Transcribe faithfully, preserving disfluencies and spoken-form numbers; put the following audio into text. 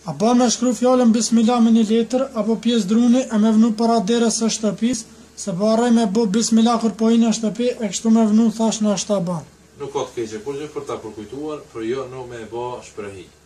A ba me shkru fjallën bismillah me një letër, apo pjesë druni e me vnu para derës së shtëpis, se baraj me bo bismillah kur po i në shtëpi, e kështu me vnu thash në ashta ban. Nuk ka të keqe, por që për ta përkujtuar, për jo në me ba shprehi.